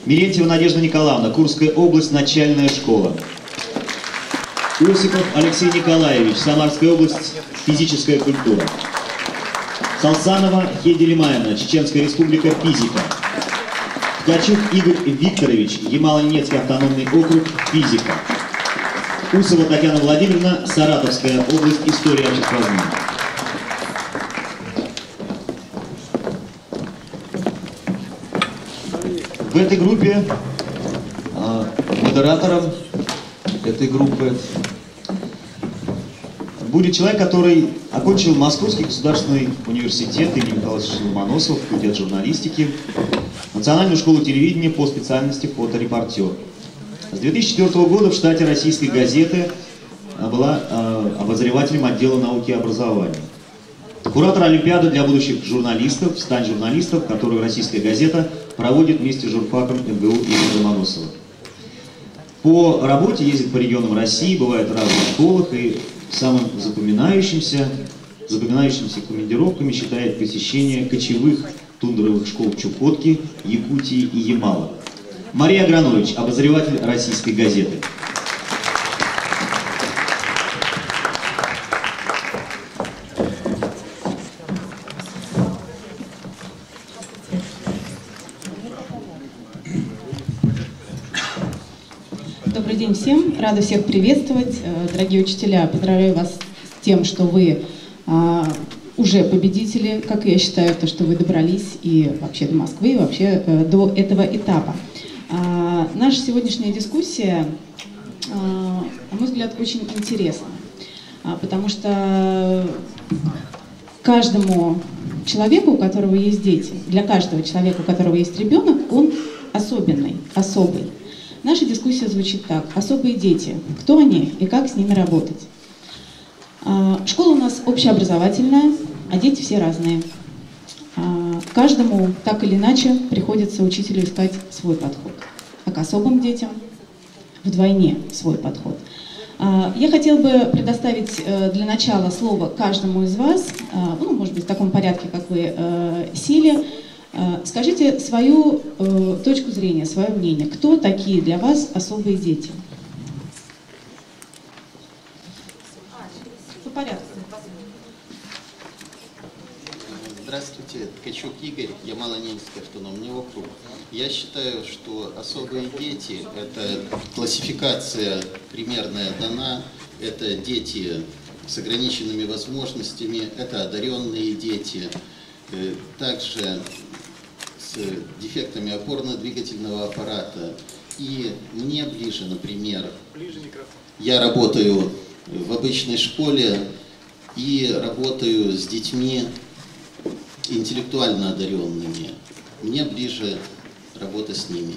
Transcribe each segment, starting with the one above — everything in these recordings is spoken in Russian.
Мерентьева Надежда Николаевна, Курская область, начальная школа. Осипов Алексей Николаевич, Самарская область, физическая культура. Салсанова Хеди Лимаевна, Чеченская республика, физика. Ткачук Игорь Викторович, Ямало-Ненецкий автономный округ, физика. Усова Татьяна Владимировна, Саратовская область, история обществознания. В этой группе модератором этой группы будет человек, который окончил Московский государственный университет имени Михаила Ломоносова, факультет журналистики, Национальную школу телевидения по специальности фоторепортер. С 2004 года в штате Российской газеты была обозревателем отдела науки и образования. Куратор Олимпиады для будущих журналистов «Стань журналистом», которую Российская газета проводит вместе с журфаком МГУ имени Ломоносова. По работе ездит по регионам России, бывает в разных школах, и самым запоминающимся командировками считает посещение кочевых тундровых школ Чукотки, Якутии и Ямала. Мария Агранович, обозреватель Российской газеты. Добрый день всем, рада всех приветствовать. Дорогие учителя, поздравляю вас с тем, что вы уже победители, как и я считаю, то, что вы добрались и вообще до Москвы, и вообще до этого этапа. Наша сегодняшняя дискуссия, на мой взгляд, очень интересна, потому что каждому человеку, у которого есть дети, для каждого человека, у которого есть ребенок, он особенный, особый. Наша дискуссия звучит так: особые дети, кто они и как с ними работать. Школа у нас общеобразовательная, а дети все разные. Каждому так или иначе приходится учителю искать свой подход. А к особым детям вдвойне свой подход. Я хотела бы предоставить для начала слово каждому из вас, ну, может быть, в таком порядке, как вы сели. Скажите свою точку зрения, свое мнение. Кто такие для вас особые дети? По порядку. Здравствуйте, Ткачук Игорь, Ямало-Ненецкий автономный округ. Я считаю, что особые дети – это классификация примерная дана, это дети с ограниченными возможностями, это одаренные дети, также с дефектами опорно-двигательного аппарата. И мне ближе, например, я работаю в обычной школе и работаю с детьми интеллектуально одаренными. Мне ближе работа с ними.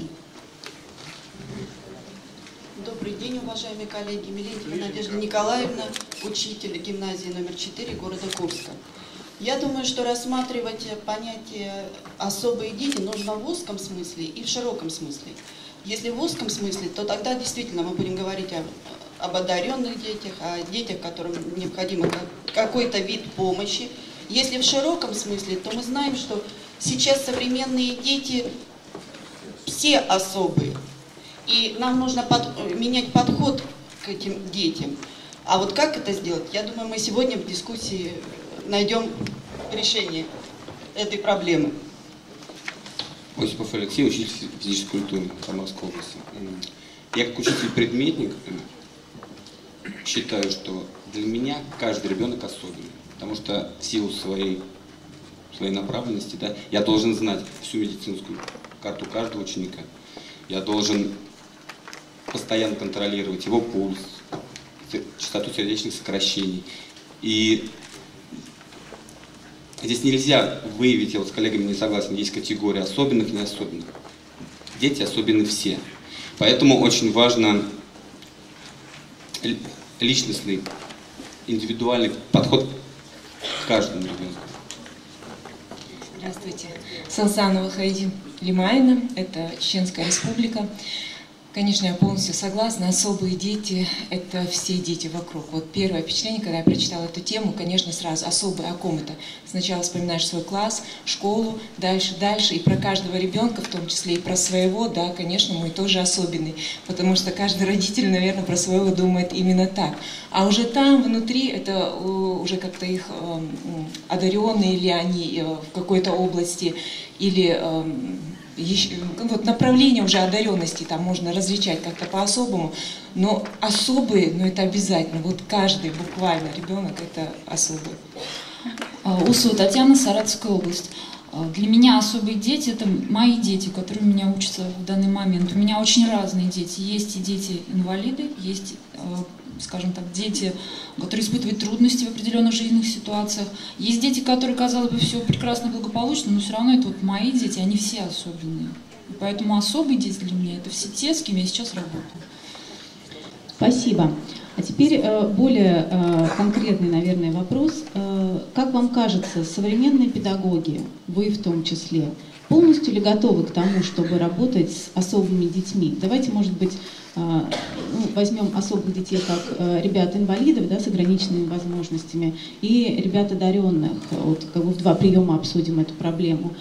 Добрый день, уважаемые коллеги. Мерентьева Надежда Николаевна, учитель гимназии номер 4 города Курска. Я думаю, что рассматривать понятие «особые дети» нужно в узком смысле и в широком смысле. Если в узком смысле, то тогда действительно мы будем говорить об одаренных детях, о детях, которым необходим какой-то вид помощи. Если в широком смысле, то мы знаем, что сейчас современные дети все особые. И нам нужно менять подход к этим детям. А вот как это сделать? Я думаю, мы сегодня в дискуссии найдем решение этой проблемы. Осипов Алексей, учитель физической культуры Самарской области. Я как учитель-предметник считаю, что для меня каждый ребенок особенный. Потому что в силу своей направленности, да, я должен знать всю медицинскую карту каждого ученика. Я должен постоянно контролировать его пульс, частоту сердечных сокращений. И здесь нельзя выявить, я вот с коллегами не согласен, есть категория особенных и неособенных. Дети особенны все. Поэтому очень важно личностный, индивидуальный подход к каждому ребенку. Здравствуйте. Салсанова Хеди Лимаевна, это Чеченская республика. Конечно, я полностью согласна. Особые дети – это все дети вокруг. Вот первое впечатление, когда я прочитала эту тему, конечно, сразу особые, о ком это? Сначала вспоминаешь свой класс, школу, дальше, и про каждого ребенка, в том числе и про своего, да, конечно, мой тоже особенный, потому что каждый родитель, наверное, про своего думает именно так. А уже там, внутри, это уже как-то их одаренные ли они в какой-то области, или вот направление уже одаренности там можно различать как-то по-особому, но особые, но это обязательно, вот каждый буквально ребенок это особый. Усова Татьяна, Саратовская область. Для меня особые дети – это мои дети, которые у меня учатся в данный момент. У меня очень разные дети. Есть и дети-инвалиды, есть, скажем так, дети, которые испытывают трудности в определенных жизненных ситуациях. Есть дети, которые, казалось бы, все прекрасно, благополучно, но все равно это вот мои дети, они все особенные. И поэтому особые дети для меня – это все те, с кем я сейчас работаю. Спасибо. А теперь более конкретный, наверное, вопрос. Как вам кажется, современные педагоги, вы в том числе, полностью ли готовы к тому, чтобы работать с особыми детьми? Давайте, может быть, возьмем особых детей как ребят-инвалидов, да, с ограниченными возможностями, и ребят одаренных. Вот как бы в два приема обсудим эту проблему.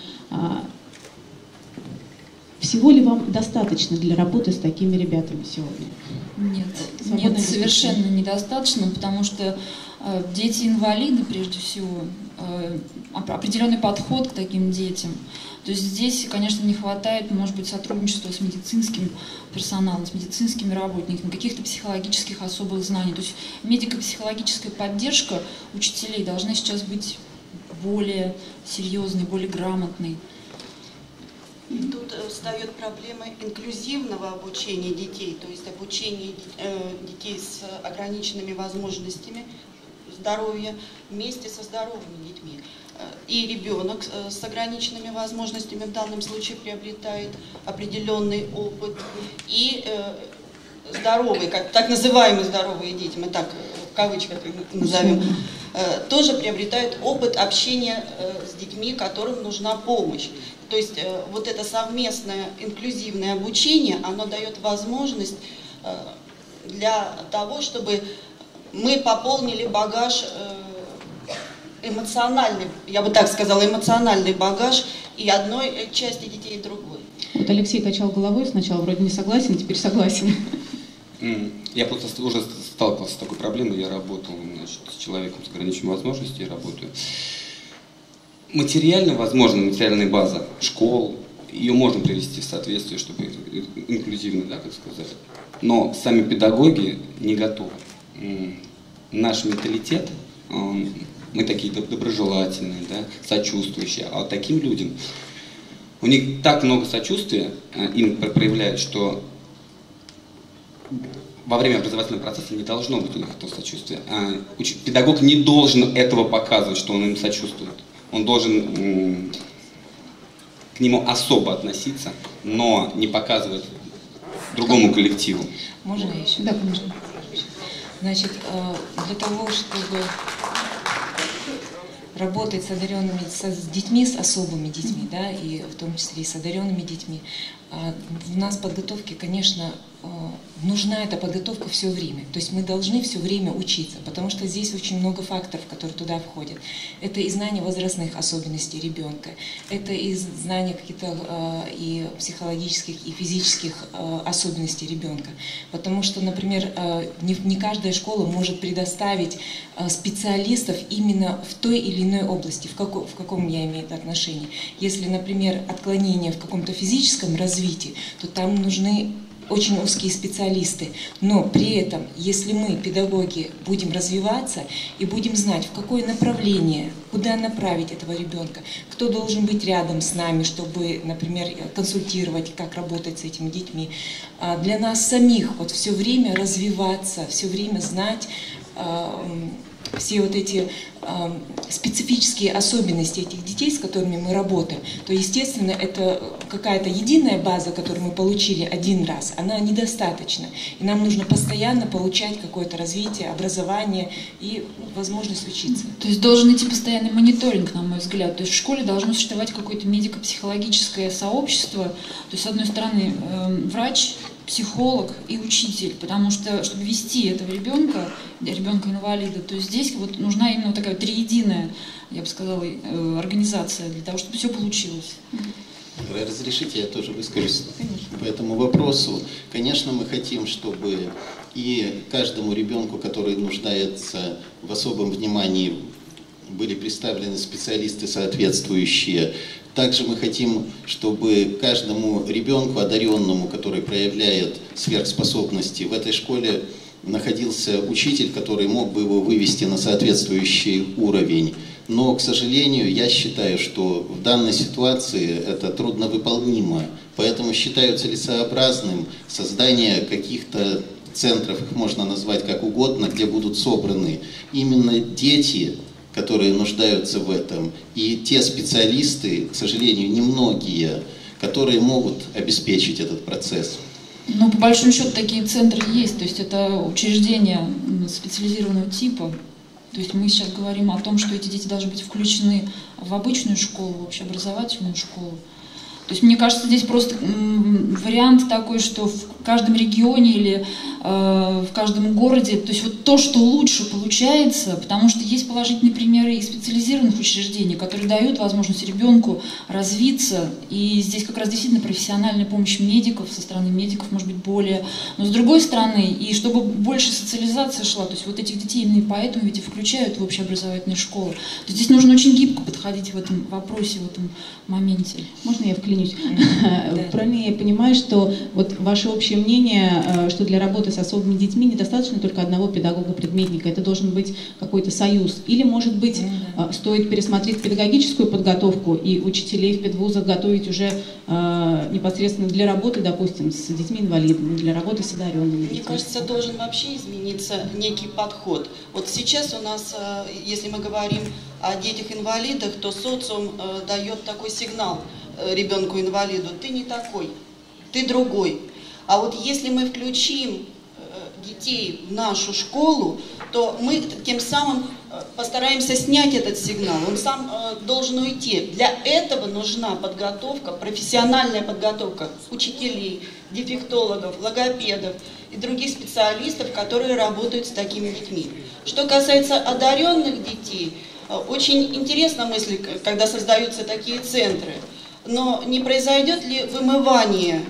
Всего ли вам достаточно для работы с такими ребятами сегодня? Нет, совершенно недостаточно, потому что дети-инвалиды, прежде всего, определенный подход к таким детям. То есть здесь, конечно, не хватает, может быть, сотрудничества с медицинским персоналом, с медицинскими работниками, каких-то психологических особых знаний. То есть медико-психологическая поддержка учителей должна сейчас быть более серьезной, более грамотной. Тут встает проблема инклюзивного обучения детей, то есть обучение детей с ограниченными возможностями здоровья вместе со здоровыми детьми. И ребенок с ограниченными возможностями в данном случае приобретает определенный опыт, и здоровые, так называемые здоровые дети, мы так в кавычках назовем, тоже приобретают опыт общения с детьми, которым нужна помощь. То есть вот это совместное инклюзивное обучение, оно дает возможность для того, чтобы мы пополнили багаж эмоциональный, я бы так сказала, эмоциональный багаж и одной части детей, и другой. Вот Алексей качал головой, сначала вроде не согласен, теперь согласен. Я просто уже сталкивался с такой проблемой, я работал, значит, с человеком с ограниченными возможностями, работаю. Материально, возможно, материальная база школ, ее можно привести в соответствие, чтобы инклюзивно, да, как сказали. Но сами педагоги не готовы. Наш менталитет, мы такие доброжелательные, да, сочувствующие, а таким людям, у них так много сочувствия им проявляют, что во время образовательного процесса не должно быть у них этого сочувствия. Педагог не должен этого показывать, что он им сочувствует. Он должен к нему особо относиться, но не показывать другому коллективу. Можно я еще? Да, конечно. Значит, для того, чтобы работать с одаренными, с детьми, с особыми детьми, да, и в том числе и с одаренными детьми, у нас подготовки, конечно, нужна эта подготовка все время. То есть мы должны все время учиться, потому что здесь очень много факторов, которые туда входят. Это и знание возрастных особенностей ребенка, это и знание каких-то и психологических, и физических особенностей ребенка. Потому что, например, не каждая школа может предоставить специалистов именно в той или иной области, в каком я имею отношение. Если, например, отклонение в каком-то физическом развитии, то там нужны очень узкие специалисты, но при этом, если мы, педагоги, будем развиваться и будем знать, в какое направление, куда направить этого ребенка, кто должен быть рядом с нами, чтобы, например, консультировать, как работать с этими детьми, для нас самих вот все время развиваться, все время знать все вот эти специфические особенности этих детей, с которыми мы работаем, то, естественно, это какая-то единая база, которую мы получили один раз, она недостаточна. И нам нужно постоянно получать какое-то развитие, образование и возможность учиться. То есть должен идти постоянный мониторинг, на мой взгляд. То есть в школе должно существовать какое-то медико-психологическое сообщество. То есть, с одной стороны, врач, психолог и учитель, потому что, чтобы вести этого ребенка-инвалида, то здесь вот нужна именно такая триединая, я бы сказала, организация для того, чтобы все получилось. Разрешите, я тоже выскажусь. Конечно. По этому вопросу. Конечно, мы хотим, чтобы и каждому ребенку, который нуждается в особом внимании, были представлены специалисты соответствующие. Также мы хотим, чтобы каждому ребенку, одаренному, который проявляет сверхспособности, в этой школе находился учитель, который мог бы его вывести на соответствующий уровень. Но, к сожалению, я считаю, что в данной ситуации это трудновыполнимо. Поэтому считаю целесообразным создание каких-то центров, их можно назвать как угодно, где будут собраны именно дети, которые нуждаются в этом, и те специалисты, к сожалению, немногие, которые могут обеспечить этот процесс. Ну, по большому счету, такие центры есть, то есть это учреждения специализированного типа. То есть мы сейчас говорим о том, что эти дети должны быть включены в обычную школу, в общеобразовательную школу. То есть мне кажется, здесь просто вариант такой, что в каждом регионе или в каждом городе, то есть вот то, что лучше получается, потому что есть положительные примеры и специализированных учреждений, которые дают возможность ребенку развиться, и здесь как раз действительно профессиональная помощь медиков, со стороны медиков может быть более, но с другой стороны, и чтобы больше социализация шла, то есть вот этих детей именно поэтому ведь и включают в общеобразовательные школы. То есть здесь нужно очень гибко подходить в этом вопросе, в этом моменте. Можно я вклинюсь? Правильно я понимаю, что вот ваше общее мнение, что для работы с особыми детьми недостаточно только одного педагога-предметника, это должен быть какой-то союз. Или, может быть, стоит пересмотреть педагогическую подготовку и учителей в педвузах готовить уже непосредственно для работы, допустим, с детьми-инвалидами, для работы с одаренными детьми? Мне кажется, должен вообще измениться некий подход. Вот сейчас у нас, если мы говорим о детях-инвалидах, то социум дает такой сигнал ребенку-инвалиду: ты не такой, ты другой. А вот если мы включим детей в нашу школу, то мы тем самым постараемся снять этот сигнал. Он сам должен уйти. Для этого нужна подготовка, профессиональная подготовка учителей, дефектологов, логопедов и других специалистов, которые работают с такими детьми. Что касается одаренных детей, очень интересна мысль, когда создаются такие центры. Но не произойдет ли вымывание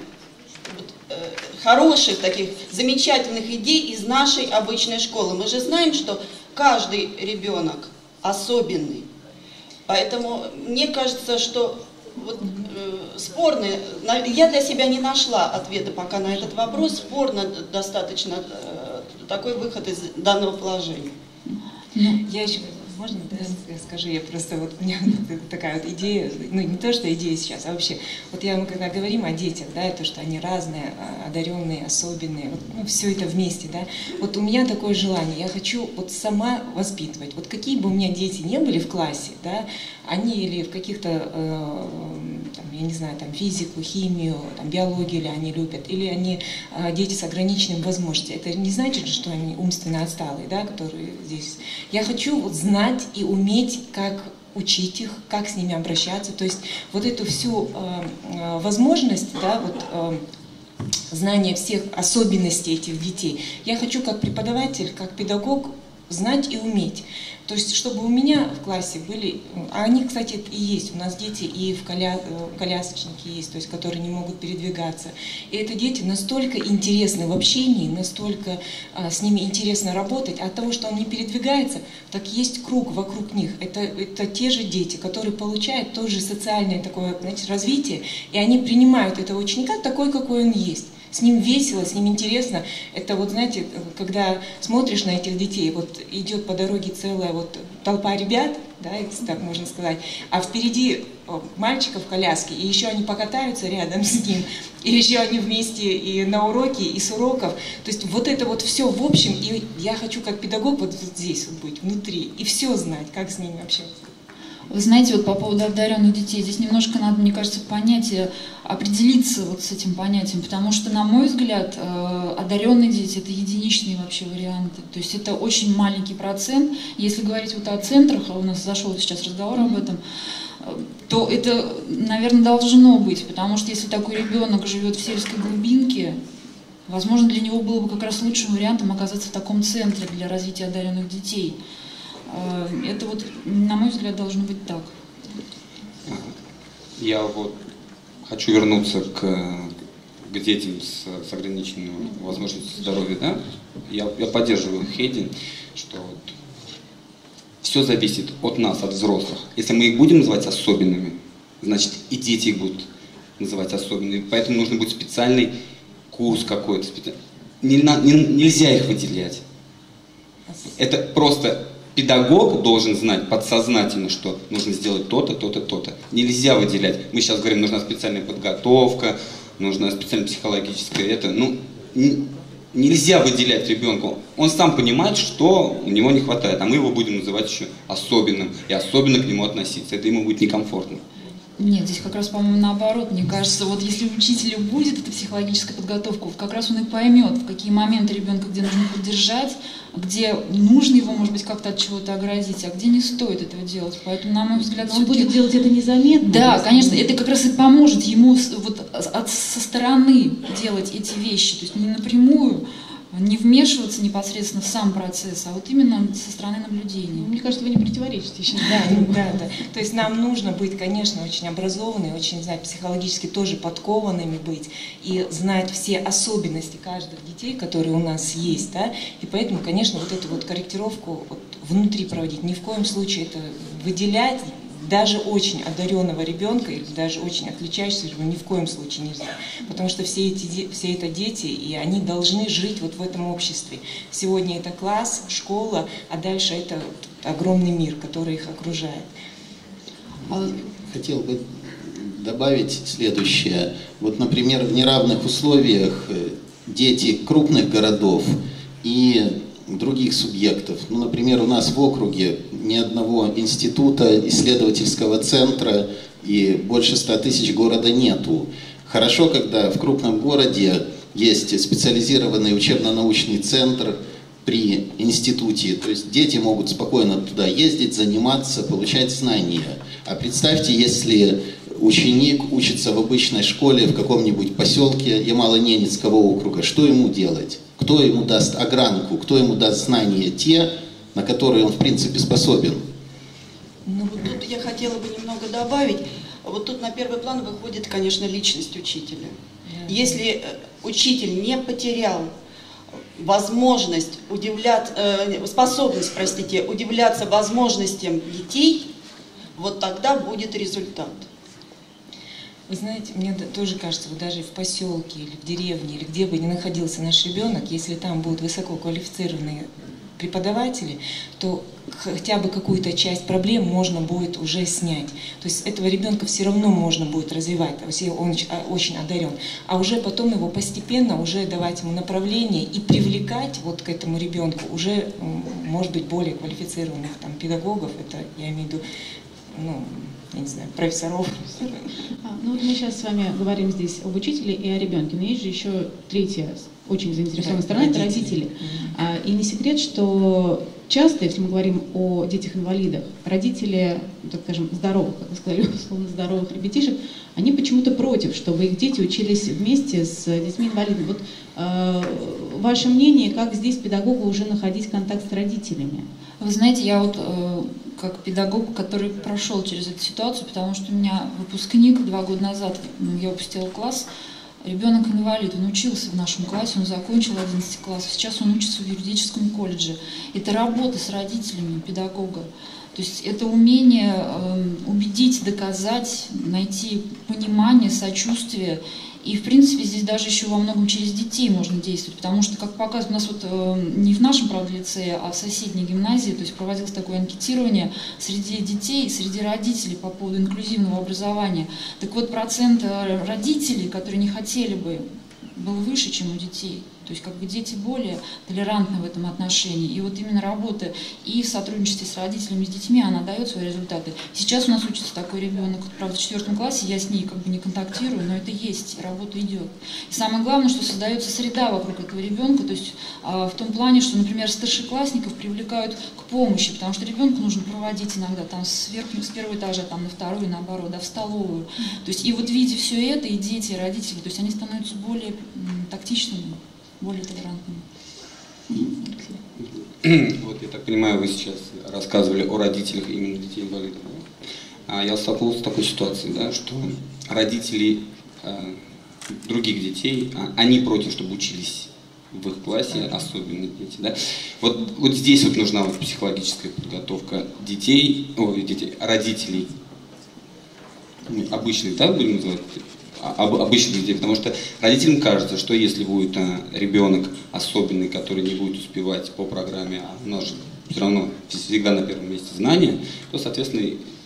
хороших, таких замечательных идей из нашей обычной школы? Мы же знаем, что каждый ребенок особенный. Поэтому мне кажется, что вот, спорно, я для себя не нашла ответа пока на этот вопрос, спорно достаточно такой выход из данного положения. Я еще... Можно, да, я скажу, я просто вот у меня такая вот идея, ну не то, что идея сейчас, а вообще, вот мы когда говорим о детях, да, то, что они разные, одаренные, особенные, вот, ну, все это вместе, да, вот у меня такое желание, я хочу вот сама воспитывать, вот какие бы у меня дети не были в классе, да, они или в каких-то, я не знаю, там физику, химию, там, биологию или они любят, или они дети с ограниченными возможностями, это не значит, что они умственно отсталые, да, которые здесь, я хочу вот знать и уметь, как учить их, как с ними обращаться. То есть вот эту всю возможность, да, вот, знания всех особенностей этих детей, я хочу как преподаватель, как педагог знать и уметь. То есть, чтобы у меня в классе были, а они, кстати, и есть, у нас дети и колясочники есть, то есть, которые не могут передвигаться. И это дети настолько интересны в общении, настолько с ними интересно работать, а от того, что он не передвигается, так есть круг вокруг них. Это те же дети, которые получают тоже социальное такое, знаете, развитие, и они принимают этого ученика такой, какой он есть. С ним весело, с ним интересно. Это вот, знаете, когда смотришь на этих детей, вот идет по дороге целая вот толпа ребят, да, если так можно сказать, а впереди мальчика в коляске, и еще они покатаются рядом с ним, и еще они вместе и на уроке, и с уроков. То есть вот это вот все в общем, и я хочу как педагог вот здесь вот быть, внутри, и все знать, как с ними общаться. Вы знаете, вот по поводу одаренных детей, здесь немножко надо, мне кажется, определиться вот с этим понятием, потому что, на мой взгляд, одаренные дети – это единичные вообще варианты, то есть это очень маленький процент. Если говорить вот о центрах, а у нас зашел сейчас разговор об этом, то это, наверное, должно быть, потому что если такой ребенок живет в сельской глубинке, Возможно, для него было бы как раз лучшим вариантом оказаться в таком центре для развития одаренных детей. Это вот, на мой взгляд, должно быть так. Я вот хочу вернуться к детям с ограниченными возможностями здоровья. Да? Я поддерживаю Хейди, что вот все зависит от нас, от взрослых. Если мы их будем называть особенными, значит и дети их будут называть особенными. Поэтому нужно будет специальный курс какой-то. Нельзя их выделять. Это просто педагог должен знать подсознательно, что нужно сделать то-то, то-то, то-то. Нельзя выделять. Мы сейчас говорим, нужна специальная подготовка, нужна специальная психологическая это. Нельзя выделять ребенку. Он сам понимает, что у него не хватает, а мы его будем называть еще особенным и особенно к нему относиться. Это ему будет некомфортно. Нет, здесь как раз, по-моему, наоборот. Мне кажется, вот если учителю будет эта психологическая подготовка, вот как раз он и поймет, в какие моменты ребенка, где нужно поддержать, где нужно его, может быть, как-то от чего-то оградить, а где не стоит этого делать. Поэтому, на мой взгляд, он будет делать это незаметно. Да, конечно, это как раз и поможет ему вот со стороны делать эти вещи, то есть не напрямую, не вмешиваться непосредственно в сам процесс, а вот именно со стороны наблюдения. Мне кажется, вы не противоречите сейчас. Да. То есть нам нужно быть, конечно, очень образованными, очень знать психологически тоже подкованными быть и знать все особенности каждых детей, которые у нас есть, да. И поэтому, конечно, вот эту вот корректировку вот внутри проводить. Ни в коем случае это выделять. Даже очень одаренного ребенка, или даже очень отличающегося, ни в коем случае нельзя. Потому что все это дети, и они должны жить вот в этом обществе. Сегодня это класс, школа, а дальше это огромный мир, который их окружает. Хотел бы добавить следующее. Вот, например, в неравных условиях дети крупных городов и других субъектов. Ну, например, у нас в округе ни одного института, исследовательского центра и больше 100 тысяч города нету. Хорошо, когда в крупном городе есть специализированный учебно-научный центр при институте. То есть дети могут спокойно туда ездить, заниматься, получать знания. А представьте, если ученик учится в обычной школе в каком-нибудь поселке Ямало-Ненецкого округа, что ему делать? Кто ему даст огранку, кто ему даст знания те, на которые он в принципе способен? Ну вот тут я хотела бы немного добавить. Вот тут на первый план выходит, конечно, личность учителя. Если учитель не потерял способность удивляться возможностям детей, вот тогда будет результат. Вы знаете, мне тоже кажется, вот даже в поселке или в деревне, или где бы ни находился наш ребенок, если там будут высококвалифицированные преподаватели, то хотя бы какую-то часть проблем можно будет уже снять. То есть этого ребенка все равно можно будет развивать, если он очень одарен. А уже потом его постепенно уже давать ему направление и привлекать вот к этому ребенку уже, может быть, более квалифицированных там педагогов, это я имею в виду, я не знаю, профессоров. Ну вот мы сейчас с вами говорим здесь об учителе и о ребенке, но есть же еще третья очень заинтересованная сторона, это родители. И не секрет, что часто, если мы говорим о детях-инвалидах, родители, так скажем, здоровых, как вы сказали, условно здоровых ребятишек, они почему-то против, чтобы их дети учились вместе с детьми-инвалидами. Вот ваше мнение, как здесь педагогу уже находить контакт с родителями? Вы знаете, я вот как педагог, который прошел через эту ситуацию, потому что у меня выпускник 2 года назад, я выпустила класс, ребенок инвалид, он учился в нашем классе, он закончил 11 классов, сейчас он учится в юридическом колледже. Это работа с родителями педагога. То есть это умение убедить, доказать, найти понимание, сочувствие. И, в принципе, здесь даже еще во многом через детей можно действовать, потому что, как показывает, у нас вот не в нашем, правда, лицее, а в соседней гимназии, то есть проводилось такое анкетирование среди детей, среди родителей по поводу инклюзивного образования. Так вот, процент родителей, которые не хотели бы, был выше, чем у детей. То То есть как бы дети более толерантны в этом отношении. И вот именно работа и в сотрудничестве с родителями, с детьми, она дает свои результаты. Сейчас у нас учится такой ребенок, правда, в 4 классе, я с ней как бы не контактирую, но это есть, работа идет. И самое главное, что создается среда вокруг этого ребенка, то есть в том плане, что, например, старшеклассников привлекают к помощи, потому что ребенку нужно проводить иногда там с первого этажа там, на второй, наоборот, да, в столовую. То есть и вот видя все это, и дети, и родители, то есть они становятся более тактичными, более толерантными. Вот я так понимаю, вы сейчас рассказывали о родителях именно детей-инвалидов. А я столкнулся с такой ситуацией, да, что родители других детей, они против, чтобы учились в их классе, особенно дети. Да? Вот здесь вот нужна вот психологическая подготовка детей, родителей, обычных, да, будем называть, обычных детей, потому что родителям кажется, что если будет ребенок особенный, который не будет успевать по программе, а у нас же все равно всегда на первом месте знания, то, соответственно,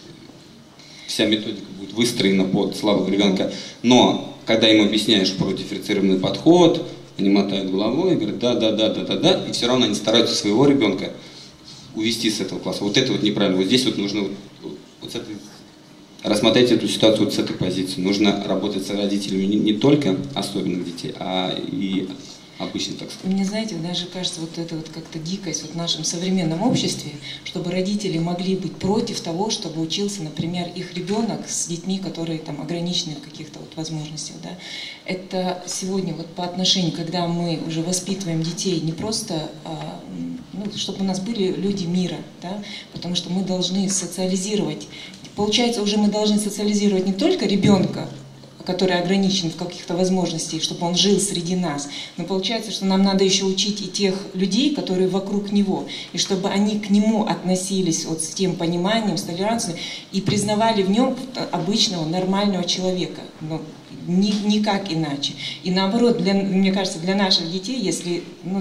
вся методика будет выстроена под слабого ребенка. Но когда им объясняешь про дифференцированный подход, они мотают головой и говорят, да, и все равно они стараются своего ребенка увести с этого класса. Вот это вот неправильно. Вот здесь вот нужно вот с этой, рассмотреть эту ситуацию вот с этой позиции. Нужно работать с родителями не только особенных детей, а и обычных, так сказать. Мне, знаете, даже кажется, вот это вот как-то дикость вот в нашем современном обществе, чтобы родители могли быть против того, чтобы учился, например, их ребенок с детьми, которые там ограничены в каких-то вот возможностях, да. Это сегодня вот по отношению, когда мы уже воспитываем детей, не просто, чтобы у нас были люди мира, да, потому что мы должны социализировать. Получается, уже мы должны социализировать не только ребенка, который ограничен в каких-то возможностях, чтобы он жил среди нас. Но получается, что нам надо еще учить и тех людей, которые вокруг него, и чтобы они к нему относились вот с тем пониманием, с толерантностью, и признавали в нем обычного, нормального человека. Но никак иначе. И наоборот, мне кажется, для наших детей, если,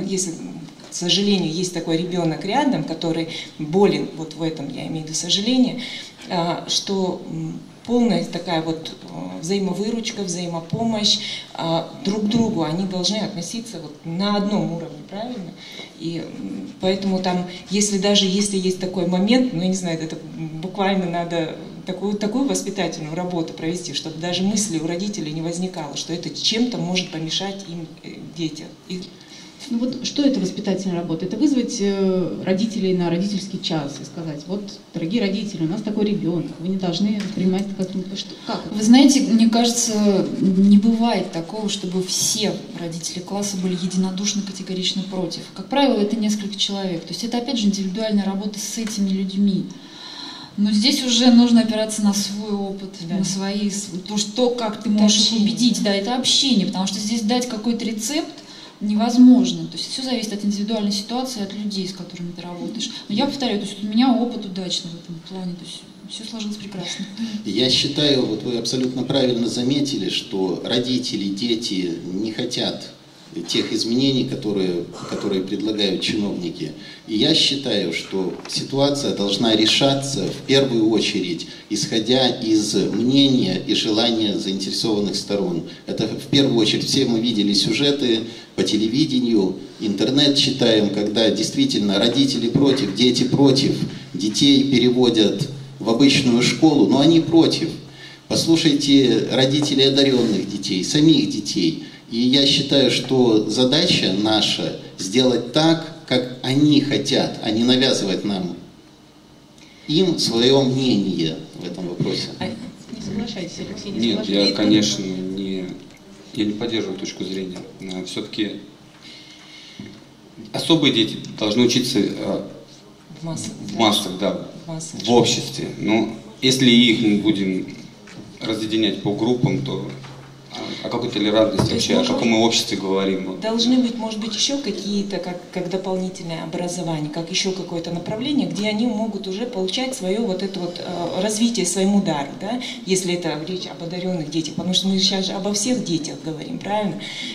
к сожалению, есть такой ребенок рядом, который болен, вот в этом я имею в виду сожаление, что полная такая вот взаимовыручка, взаимопомощь друг к другу, они должны относиться вот на одном уровне, правильно? И поэтому там, если есть такой момент, я не знаю, это буквально надо такую воспитательную работу провести, чтобы даже мысли у родителей не возникало, что это чем-то может помешать им, детям. Ну вот что это воспитательная работа? Это вызвать родителей на родительский час и сказать, вот, дорогие родители, у нас такой ребенок, вы не должны принимать как? Вы знаете, мне кажется, не бывает такого, чтобы все родители класса были единодушно, категорично против. Как правило, это несколько человек. То есть это, опять же, индивидуальная работа с этими людьми. Но здесь уже нужно опираться на свой опыт, да, на свои, то, как ты можешь их убедить. Да, это общение, потому что здесь дать какой-то рецепт невозможно. То есть все зависит от индивидуальной ситуации, от людей, с которыми ты работаешь. Но я повторяю, то есть у меня опыт удачный в этом плане, то есть все сложилось прекрасно. Я считаю, вот вы абсолютно правильно заметили, что родители, дети не хотят тех изменений, которые предлагают чиновники. И я считаю, что ситуация должна решаться в первую очередь, исходя из мнения и желания заинтересованных сторон. Это в первую очередь, все мы видели сюжеты по телевидению, интернет читаем, когда действительно родители против, дети против, детей переводят в обычную школу, но они против. Послушайте родителей одаренных детей, самих детей. И я считаю, что задача наша сделать так, как они хотят, а не навязывать нам им свое мнение в этом вопросе. Не соглашайтесь, Алексей, не Нет, соглашайтесь? я, конечно, не поддерживаю точку зрения. Все-таки особые дети должны учиться в массах, да, в обществе. Но если их мы будем разъединять по группам, то о какой толерантности вообще, о каком мы обществе говорим? Должны быть, может быть, еще какие-то, как дополнительное образование, как еще какое-то направление, где они могут уже получать свое вот это вот развитие своему дару, да? Если это речь об одаренных детях, потому что мы сейчас же обо всех детях говорим, правильно?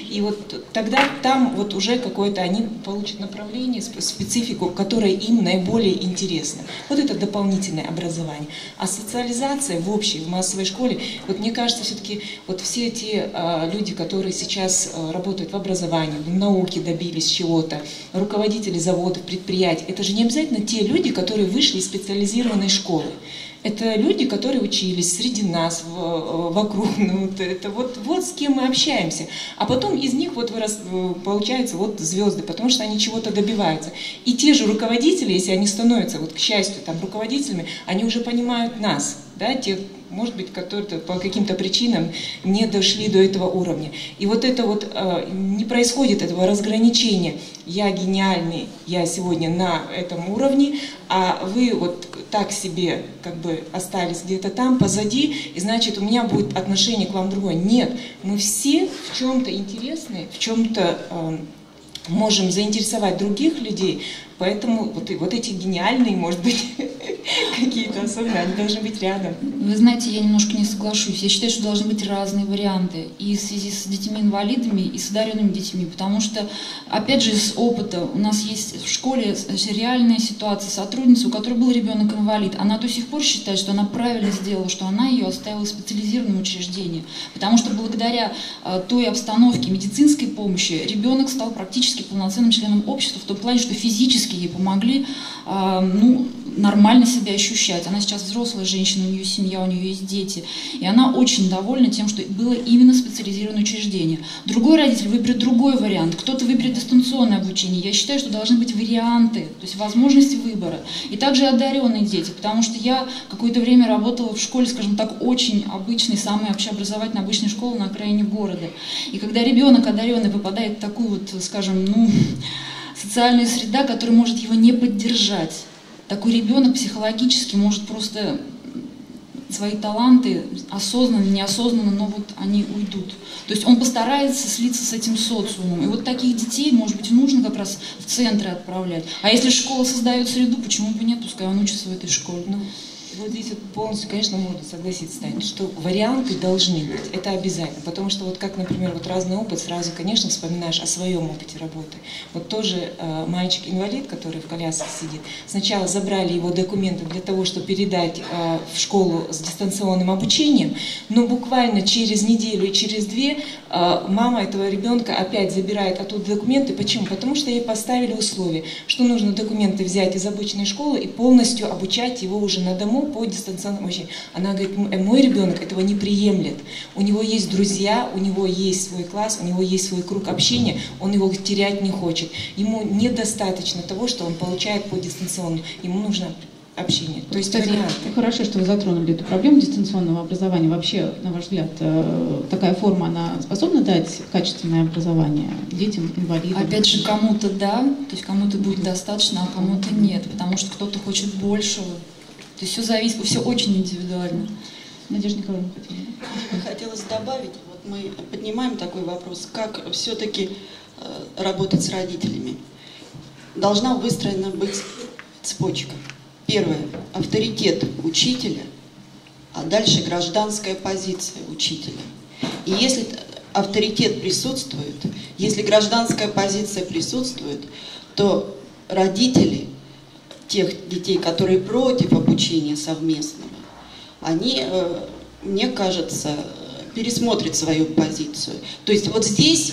И вот тогда там вот уже какое-то они получат направление, специфику, которая им наиболее интересна. Вот это дополнительное образование. А социализация в общей, в массовой школе, вот мне кажется, все-таки вот все те люди, которые сейчас работают в образовании, в науке добились чего-то, руководители заводов, предприятий, это же не обязательно те люди, которые вышли из специализированной школы. Это люди, которые учились среди нас, вокруг, ну, это вот с кем мы общаемся. А потом из них вот получаются вот звезды, потому что они чего-то добиваются. И те же руководители, если они становятся, вот, к счастью, там, руководителями, они уже понимают нас, да, те, может быть, которые по каким-то причинам не дошли до этого уровня. И вот это вот не происходит этого разграничения. Я гениальный, я сегодня на этом уровне, а вы вот так себе как бы остались где-то там, позади, и значит у меня будет отношение к вам другое. Нет, мы все в чем-то интересны, в чем-то можем заинтересовать других людей, поэтому вот эти гениальные, может быть, какие-то особенные, они должны быть рядом. Вы знаете, я немножко не соглашусь. Я считаю, что должны быть разные варианты и в связи с детьми-инвалидами, и с одаренными детьми, потому что, опять же, из опыта у нас есть в школе реальная ситуация сотрудницы, у которой был ребенок-инвалид. Она до сих пор считает, что она правильно сделала, что она ее оставила в специализированном учреждении, потому что благодаря той обстановке медицинской помощи ребенок стал практически полноценным членом общества в том плане, что физически ей помогли нормально себя ощущать. Она сейчас взрослая женщина, у нее семья, у нее есть дети. И она очень довольна тем, что было именно специализированное учреждение. Другой родитель выберет другой вариант, кто-то выберет дистанционное обучение. Я считаю, что должны быть варианты, то есть возможности выбора. И также одаренные дети, потому что я какое-то время работала в школе, скажем так, очень обычной, самой общеобразовательной обычной школы на окраине города. И когда ребенок одаренный попадает в такую вот, скажем, социальную среду, которая может его не поддержать, такой ребенок психологически может просто свои таланты осознанно, неосознанно, но вот они уйдут. То есть он постарается слиться с этим социумом. И вот таких детей, может быть, нужно как раз в центры отправлять. А если школа создает среду, почему бы нет, пускай он учится в этой школе. Вот здесь вот полностью, конечно, можно согласиться, Таня, что варианты должны быть, это обязательно, потому что вот как, например, вот разный опыт, сразу, конечно, вспоминаешь о своем опыте работы. Вот тоже мальчик-инвалид, который в коляске сидит, сначала забрали его документы для того, чтобы передать в школу с дистанционным обучением, но буквально через неделю и через две мама этого ребенка опять забирает оттуда документы. Почему? Потому что ей поставили условие, что нужно документы взять из обычной школы и полностью обучать его уже на дому по дистанционному обучению. Она говорит, мой ребенок этого не приемлет. У него есть друзья, у него есть свой класс, у него есть свой круг общения, он его терять не хочет. Ему недостаточно того, что он получает по дистанционному. Ему нужно общение. То есть, кстати, хорошо, что вы затронули эту проблему дистанционного образования. Вообще, на ваш взгляд, такая форма, она способна дать качественное образование детям, инвалидам? Опять же, кому-то да, то есть кому-то будет достаточно, а кому-то нет, потому что кто-то хочет большего. То есть все зависит, все очень индивидуально. Надежда Николаевна, хотелось добавить, вот мы поднимаем такой вопрос, как все-таки работать с родителями. Должна выстроена быть цепочка. Первое – авторитет учителя, а дальше гражданская позиция учителя. И если авторитет присутствует, если гражданская позиция присутствует, то родители тех детей, которые против обучения совместного, они, мне кажется, пересмотрят свою позицию. То есть вот здесь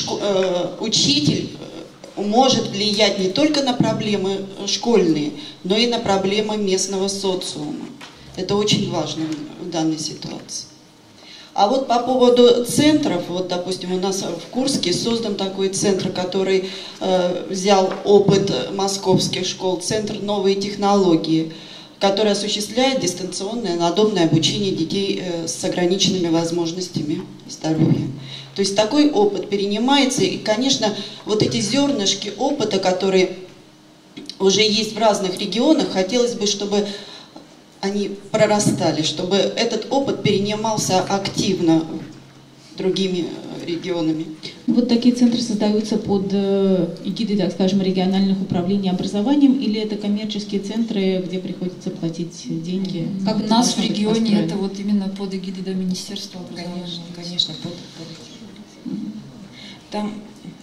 учитель может влиять не только на проблемы школьные, но и на проблемы местного социума. Это очень важно в данной ситуации. А вот по поводу центров, вот, допустим, у нас в Курске создан такой центр, который взял опыт московских школ, центр «Новые технологии», который осуществляет дистанционное надомное обучение детей с ограниченными возможностями здоровья. То есть такой опыт перенимается, и, конечно, вот эти зернышки опыта, которые уже есть в разных регионах, хотелось бы, чтобы они прорастали, чтобы этот опыт перенимался активно другими регионами. Вот такие центры создаются под эгидой, так скажем, региональных управлений образованием, или это коммерческие центры, где приходится платить деньги? Как у нас в регионе это вот именно под эгидой Министерства образования. Конечно, под там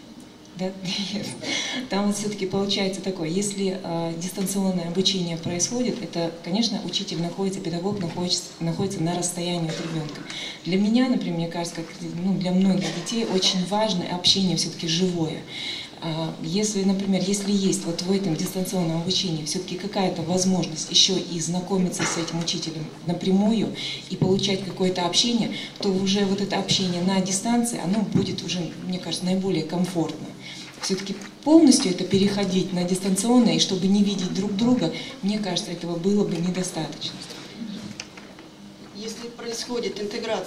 вот все-таки получается такое, если дистанционное обучение происходит, это, конечно, учитель находится, педагог находится на расстоянии от ребенка. Для меня, например, мне кажется, как для многих детей очень важно общение все-таки живое. Если, например, если есть вот в этом дистанционном обучении все-таки какая-то возможность еще и знакомиться с этим учителем напрямую и получать какое-то общение, то уже вот это общение на дистанции, оно будет уже, мне кажется, наиболее комфортно. Все-таки полностью это переходить на дистанционное, и чтобы не видеть друг друга, мне кажется, этого было бы недостаточно. Если происходит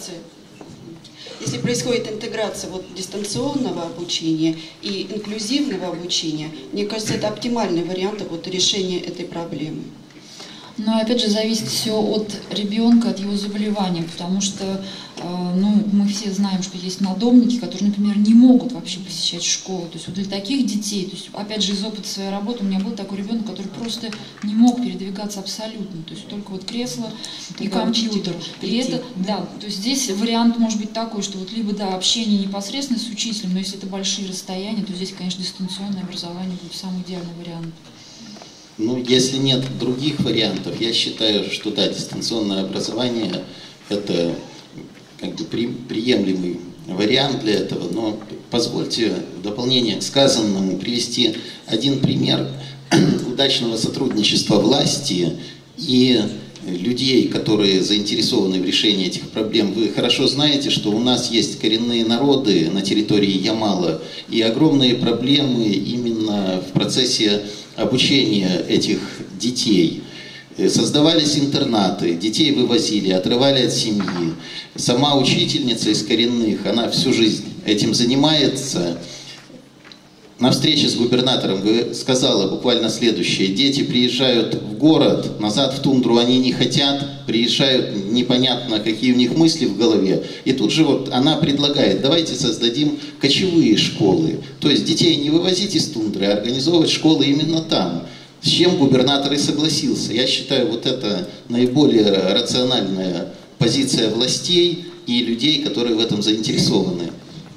интеграция вот дистанционного обучения и инклюзивного обучения, мне кажется, это оптимальный вариант вот решения этой проблемы. Но опять же зависит все от ребенка, от его заболевания, потому что мы все знаем, что есть надомники, которые, например, не могут вообще посещать школу. То есть вот для таких детей, то есть опять же из опыта своей работы, у меня был такой ребенок, который просто не мог передвигаться абсолютно, то есть только вот кресло и компьютер. И это, да, то есть здесь вариант может быть такой, что вот либо да, общение непосредственно с учителем, но если это большие расстояния, то здесь, конечно, дистанционное образование будет самый идеальный вариант. Ну, если нет других вариантов, я считаю, что да, дистанционное образование – это как бы приемлемый вариант для этого. Но позвольте в дополнение к сказанному привести один пример удачного сотрудничества власти и людей, которые заинтересованы в решении этих проблем. Вы хорошо знаете, что у нас есть коренные народы на территории Ямала и огромные проблемы именно в процессе обучения этих детей. Создавались интернаты, детей вывозили, отрывали от семьи. Сама учительница из коренных, она всю жизнь этим занимается. На встрече с губернатором сказала буквально следующее: дети приезжают в город, назад в тундру они не хотят, приезжают, непонятно, какие у них мысли в голове. И тут же вот она предлагает: давайте создадим кочевые школы. То есть детей не вывозить из тундры, а организовывать школы именно там. С чем губернатор и согласился. Я считаю, вот это наиболее рациональная позиция властей и людей, которые в этом заинтересованы.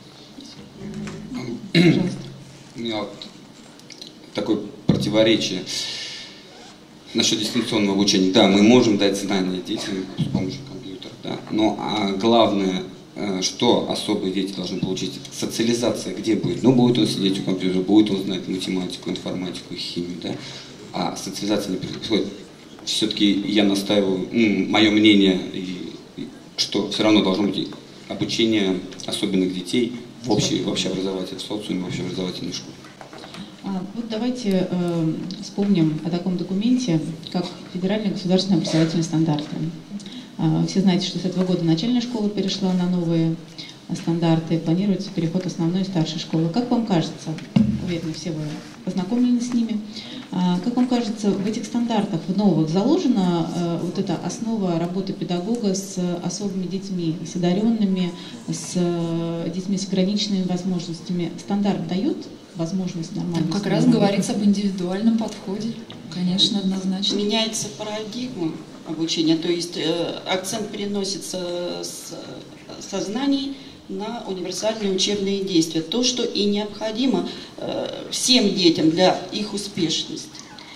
У меня вот такое противоречие насчет дистанционного обучения. Да, мы можем дать знания детям с помощью компьютера, да, но главное, что особые дети должны получить, социализация где будет? Ну, будет он сидеть у компьютера, будет он знать математику, информатику, химию, да, а социализация не происходит. Все-таки я настаиваю, мое мнение, что все равно должно быть обучение особенных детей в общеобразовательной, в социуме, в общеобразовательной школе. Вот давайте вспомним о таком документе, как Федеральные государственные образовательные стандарты. Все знаете, что с этого года начальная школа перешла на новые стандарты, планируется переход основной и старшей школы. Как вам кажется, уверена, все вы ознакомлены с ними, как вам кажется, в этих стандартах, в новых, заложена вот эта основа работы педагога с особыми детьми, с одаренными, с детьми с ограниченными возможностями? Стандарт дает возможность нормально? Как раз говорится об индивидуальном подходе, конечно, однозначно. Меняется парадигма обучения, то есть акцент переносится со знаний на универсальные учебные действия. То, что и необходимо всем детям для их успешности.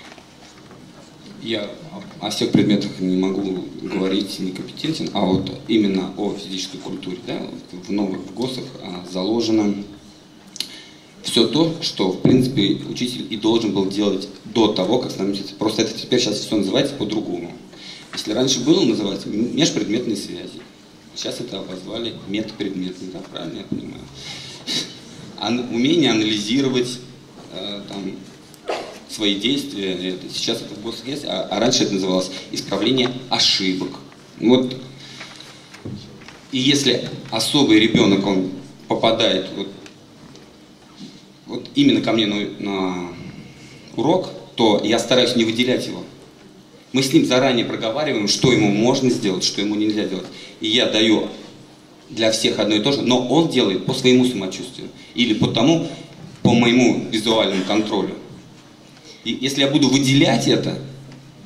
Я о всех предметах не могу говорить, некомпетентен, а вот именно о физической культуре. Да, в новых ГОСах заложено все то, что, в принципе, учитель и должен был делать до того, как становится. Просто это теперь сейчас все называется по-другому. Если раньше было называть межпредметные связи, сейчас это обозвали метапредметные, да, правильно я понимаю? Умение анализировать там, свои действия, сейчас это в ГОСах есть, а раньше это называлось исправление ошибок. Вот. И если особый ребенок, он попадает вот именно ко мне на урок, то я стараюсь не выделять его. Мы с ним заранее проговариваем, что ему можно сделать, что ему нельзя делать. И я даю для всех одно и то же, но он делает по своему самочувствию. Или по моему визуальному контролю. И если я буду выделять это,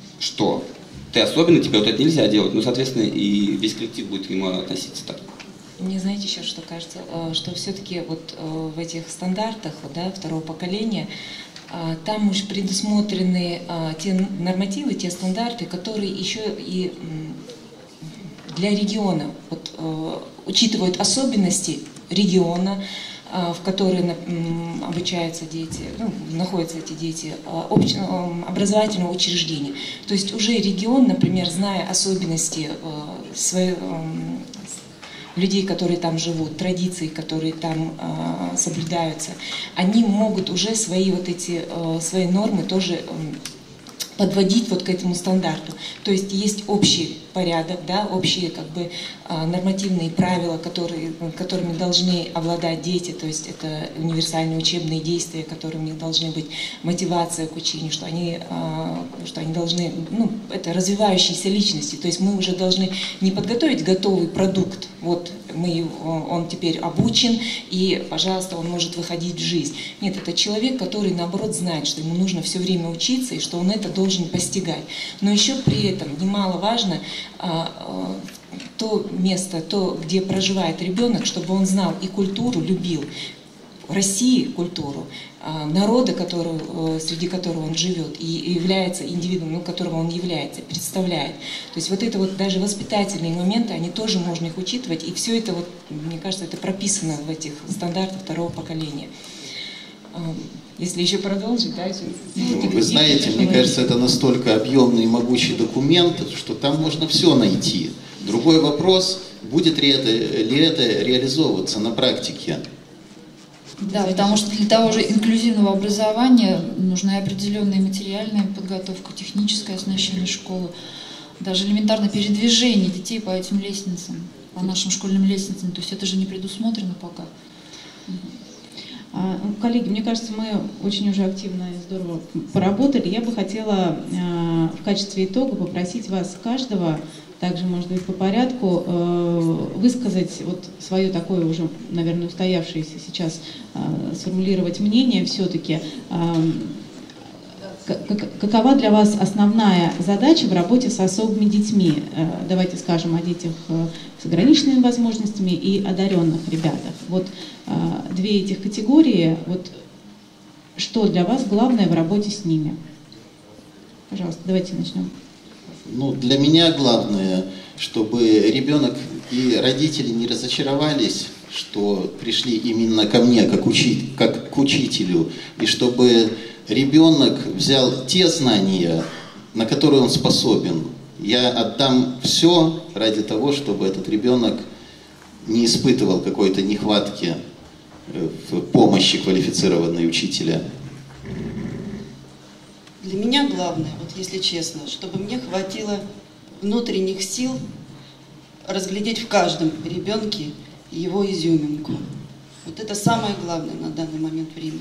что ты особенно, тебе вот это нельзя делать, ну, соответственно, и весь коллектив будет к нему относиться так. Мне, знаете, еще что кажется, что все-таки вот в этих стандартах, да, второго поколения, там уж предусмотрены те нормативы, те стандарты, которые еще и для региона вот, учитывают особенности региона, в которой обучаются дети, ну, находятся эти дети, образовательного учреждения. То есть уже регион, например, зная особенности людей, которые там живут, традиции, которые там соблюдаются, они могут уже свои вот эти свои нормы тоже подводить вот к этому стандарту. То есть есть общий порядок, да, общие как бы нормативные правила, которыми должны обладать дети, то есть это универсальные учебные действия, которые у них должны быть, мотивация к учению, что они должны, ну, это развивающиеся личности, то есть мы уже должны не подготовить готовый продукт, вот он теперь обучен, и, пожалуйста, он может выходить в жизнь. Нет, это человек, который, наоборот, знает, что ему нужно все время учиться, и что он это должен постигать. Но еще при этом немаловажно то место, где проживает ребенок, чтобы он знал и культуру, любил России культуру, народа, среди которого он живет, и является индивидуумом, которого он является, представляет. То есть вот это вот даже воспитательные моменты, они тоже можно их учитывать, и все это, вот, мне кажется, это прописано в этих стандартах второго поколения. Если еще продолжить, да? Вы знаете, мне кажется, это настолько объемный и могучий документ, что там можно все найти. Другой вопрос, будет ли это реализовываться на практике. Да, потому что для того же инклюзивного образования нужна определенная материальная подготовка, техническое оснащение школы, даже элементарное передвижение детей по этим лестницам, по нашим школьным лестницам. То есть это же не предусмотрено пока. Коллеги, мне кажется, мы очень уже активно и здорово поработали. Я бы хотела в качестве итога попросить вас каждого, также, может быть, по порядку, высказать вот свое такое уже, наверное, устоявшееся сейчас, сформулировать мнение все-таки. Какова для вас основная задача в работе с особыми детьми? Давайте скажем о детях с ограниченными возможностями и одаренных ребятах. Вот две этих категории, вот что для вас главное в работе с ними? Пожалуйста, давайте начнем. Ну, для меня главное, чтобы ребенок и родители не разочаровались, что пришли именно ко мне, как к учителю, и чтобы ребенок взял те знания, на которые он способен. Я отдам все ради того, чтобы этот ребенок не испытывал какой-то нехватки в помощи квалифицированной учителя. Для меня главное, вот если честно, чтобы мне хватило внутренних сил разглядеть в каждом ребенке его изюминку. Вот это самое главное на данный момент времени.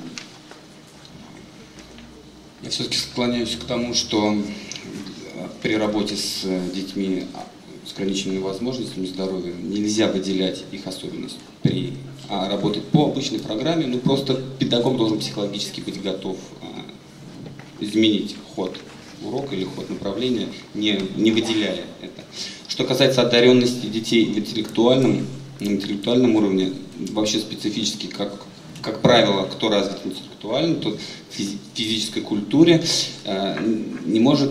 Я все-таки склоняюсь к тому, что при работе с детьми с ограниченными возможностями здоровья нельзя выделять их особенность, а работать по обычной программе, ну просто педагог должен психологически быть готов изменить ход урока или ход направления, не выделяя это. Что касается одаренности детей на интеллектуальном уровне, вообще специфически, как правило, кто развит интеллектуально, тот в физической культуре не может,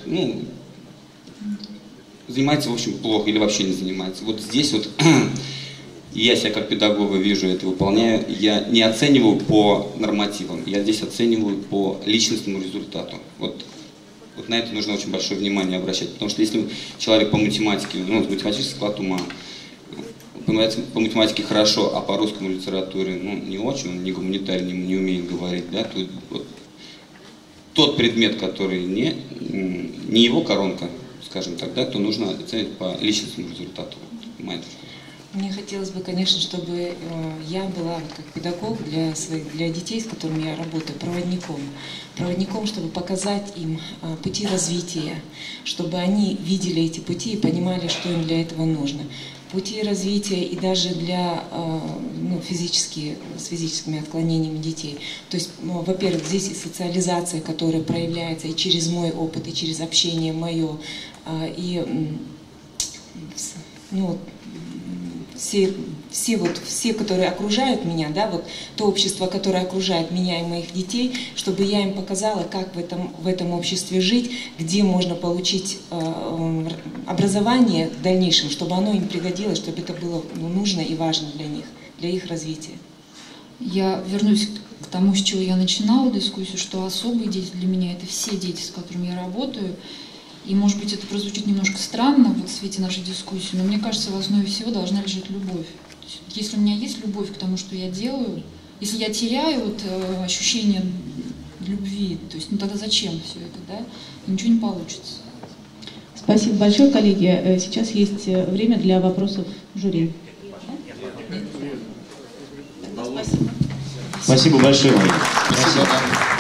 занимается, в общем, плохо или вообще не занимается. Вот здесь вот я себя как педагога вижу, это выполняю, я не оцениваю по нормативам, я здесь оцениваю по личностному результату. Вот на это нужно очень большое внимание обращать, потому что если человек по математике, математический склад ума, по математике хорошо, а по русскому литературе не очень, он не гуманитарий, не умеет говорить, да, то вот, тот предмет, который не его коронка, скажем так, да, то нужно оценивать по личностному результату. Мне хотелось бы, конечно, чтобы я была как педагог для детей, с которыми я работаю, проводником, чтобы показать им пути развития, чтобы они видели эти пути и понимали, что им для этого нужно. Пути развития и даже для с физическими отклонениями детей. То есть, во-первых, здесь и социализация, которая проявляется и через мой опыт, и через общение мое, и все, которые окружают меня, да, вот то общество, которое окружает меня и моих детей, чтобы я им показала, как в этом обществе жить, где можно получить образование в дальнейшем, чтобы оно им пригодилось, чтобы это было нужно и важно для них, для их развития. Я вернусь к тому, с чего я начинала дискуссию, что особые дети для меня — это все дети, с которыми я работаю. И, может быть, это прозвучит немножко странно вот в свете нашей дискуссии, но мне кажется, в основе всего должна лежать любовь. То есть, если у меня есть любовь к тому, что я делаю, если я теряю вот, ощущение любви, то есть, ну тогда зачем все это, да? Ничего не получится. Спасибо большое, коллеги. Сейчас есть время для вопросов жюри. Спасибо большое, Мария. Спасибо.